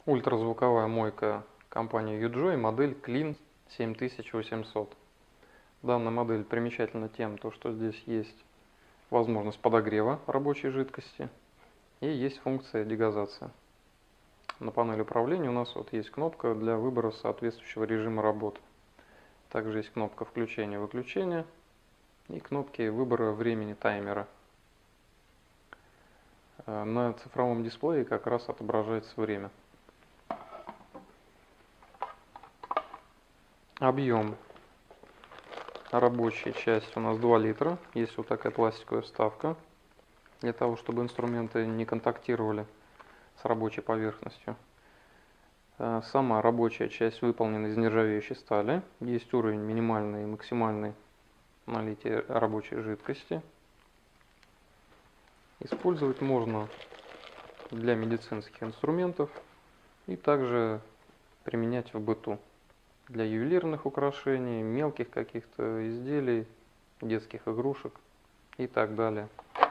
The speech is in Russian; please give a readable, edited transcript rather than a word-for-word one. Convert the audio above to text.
Ультразвуковая мойка компании UJOY, модель Clean 7800. Данная модель примечательна тем, что здесь есть возможность подогрева рабочей жидкости и есть функция дегазации. На панели управления у нас есть кнопка для выбора соответствующего режима работы. Также есть кнопка включения-выключения и кнопки выбора времени таймера. На цифровом дисплее как раз отображается время. Объем рабочей части у нас 2 литра. Есть вот такая пластиковая вставка, для того, чтобы инструменты не контактировали с рабочей поверхностью. Сама рабочая часть выполнена из нержавеющей стали. Есть уровень минимальный и максимальный налития рабочей жидкости. Использовать можно для медицинских инструментов и также применять в быту. Для ювелирных украшений, мелких каких-то изделий, детских игрушек и так далее.